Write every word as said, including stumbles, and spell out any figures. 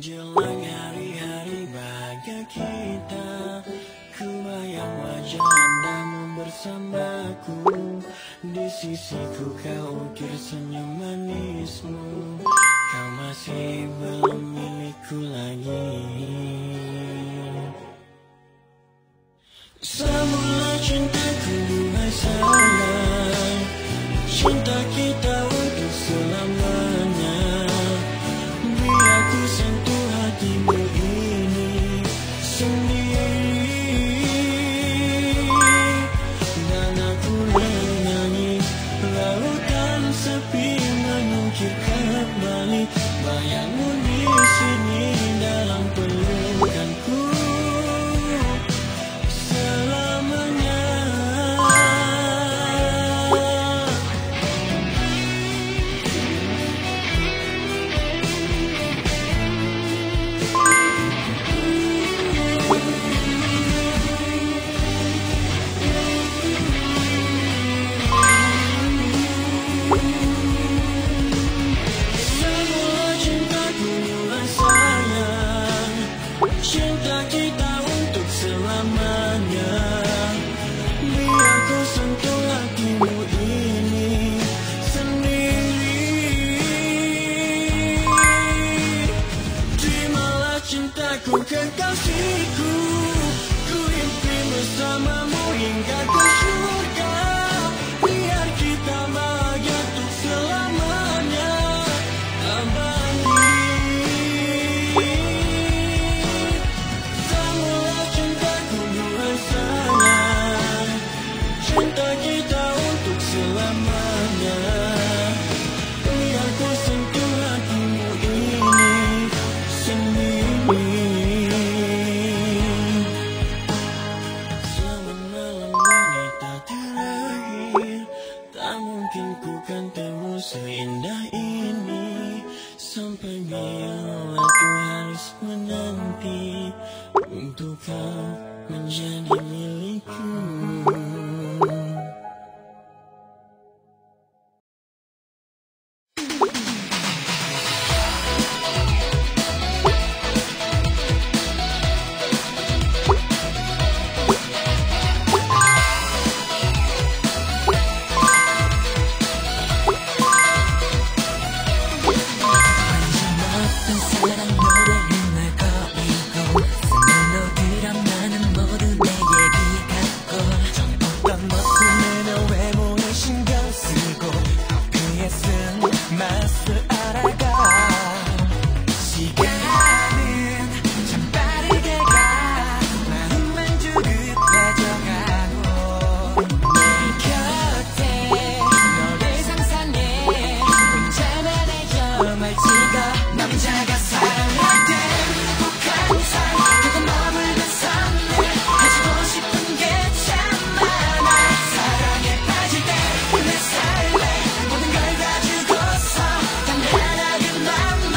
Menjelang hari-hari bahagia kita, ku bayang wajah indamu bersamaku. Di sisiku kau ukir senyum manismu. Kau masih belum milikku lagi. Semula cintaku duhai sayang, cinta kita untuk selamanya. Biar ku sentuh hatimu ini sendiri, dan aku menyanyi. Lautan sepi mengukir kembali bayangmu di sini dalam pelukanku selamanya. Cinta kita untuk selamanya. Biar ku sentuh hatimu ini sendiri. Terimalah cintaku kekasihku, ku impi bersamamu hingga ke surga. Biar kita bahagia untuk selamanya abadi. Cinta kita untuk selamanya. Biar ku sentuh hatimu ini sendiri. Selamat malam wanita terakhir, tak mungkin ku kan temu seindah ini. Sampai bila ku harus menanti untuk kau menjadi milikku.